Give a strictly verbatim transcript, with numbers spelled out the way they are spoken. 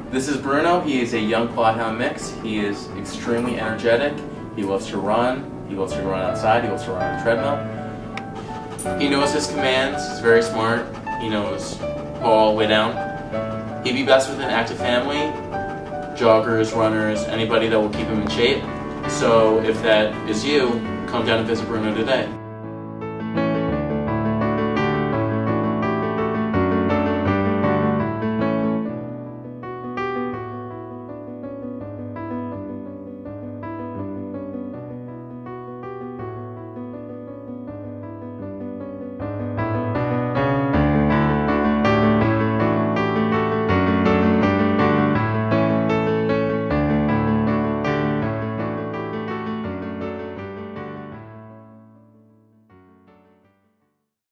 This is Bruno. He is a young Bloodhound mix. He is extremely energetic. He loves to run. He loves to run outside. He loves to run on the treadmill. He knows his commands. He's very smart. He knows all the way down. He'd be best with an active family, joggers, runners, anybody that will keep him in shape. So if that is you, come down and visit Bruno today.